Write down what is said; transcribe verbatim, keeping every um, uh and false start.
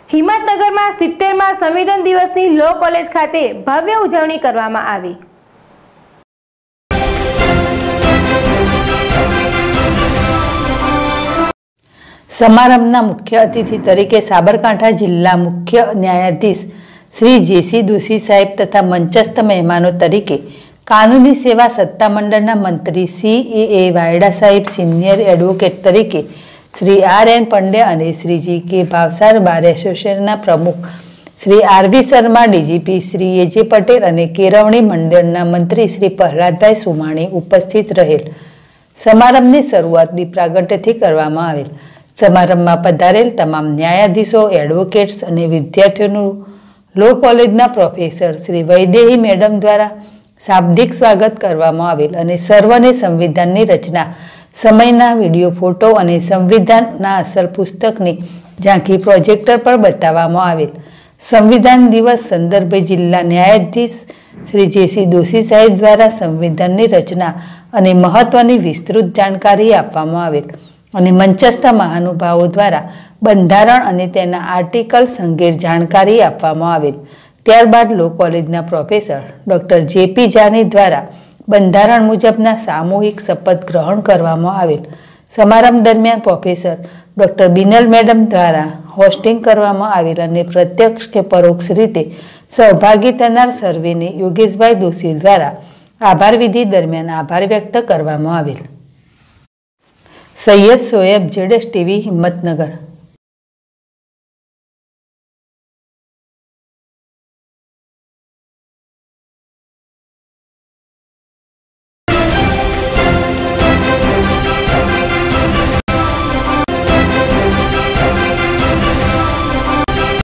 હિંમતનગરમાં સિત્તેરમાં સંવિધાન દિવસની લો કોલેજ ખાતે ભવ્ય ઉજવણી કરવામાં આવી। समारंभના मुख्य अतिथि तरीके साबरकांठा जिला मुख्य न्यायाधीश श्री जेसी दोशी साहेब तथा मंचस्थ मेहमानों तरीके कानूनी सेवा सत्तामंडलना मंत्री सी ए ए वायड़ा साहेब, सीनियर एडवोकेट तरीके श्री आर एन पंड्या और श्री जी के भावसार बार एसोसिएशन प्रमुख Shri R V Sharma, DGP Shri A J Patel और केरवणी मंडलना मंत्री श्री प्रहलादभाई सुमाणी उपस्थित रहेल। समारंभनी शरूआत दीप प्रागट्यथी करवामां आवेल। समारंभ में पधारेल तमाम न्यायाधीशों, एडवोकेट्स और विद्यार्थीओ लो कॉलेजना प्रोफेसर श्री वैदेही मैडम द्वारा शाब्दिक स्वागत करवामां आवेल अने सर्वने संविधाननी रचना समयना विडियो फोटो और संविधानना असल पुस्तकनी झांकी प्रोजेक्टर पर बताववामां आवेल। संविधान दिवस संदर्भे जिला न्यायाधीश श्री जेसी दोशी साहेब द्वारा संविधाननी रचना और महत्वनी विस्तृत जानकारी आपवामां आवेल અને મંચસ્થ મહાનુભાવો દ્વારા બંધારણ અને તેના આર્ટિકલ્સ અંગે જાણકારી આપવામાં આવેલ। ત્યારબાદ લો કોલેજના પ્રોફેસર ડોક્ટર જેપી જાની દ્વારા બંધારણ મુજબના સામૂહિક શપથ ગ્રહણ કરવામાં આવેલ। સમારંભ દરમિયાન પ્રોફેસર ડોક્ટર બિનલ મેડમ દ્વારા હોસ્ટિંગ કરવામાં આવેલ અને પ્રત્યક્ષ કે પરોક્ષ રીતે સહભાગી થનાર સર્વેને યોગેશભાઈ દોશી દ્વારા આભાર વિધિ દરમિયાન આભાર વ્યક્ત કરવામાં આવેલ। Syed Shoaib, Z S TV, Himmatnagar.